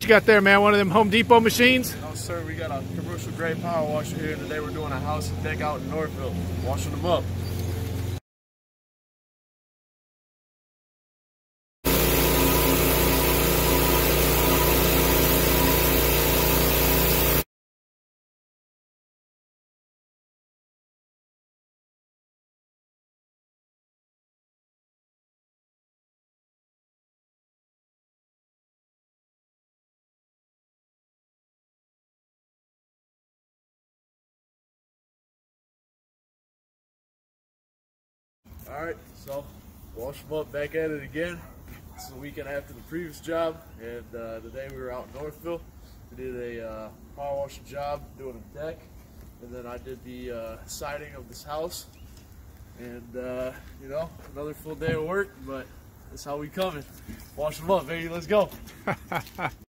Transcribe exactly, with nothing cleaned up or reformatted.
You got there, man? One of them Home Depot machines? No, sir. We got a commercial grade power washer here today. We're doing a house and deck out in Northville, washing them up. Alright, so wash them up, back at it again. It's the weekend after the previous job, and uh, today we were out in Northville. We did a uh, power washing job doing a deck, and then I did the uh, siding of this house. And uh, you know, another full day of work, but that's how we coming. Wash them up, baby, let's go.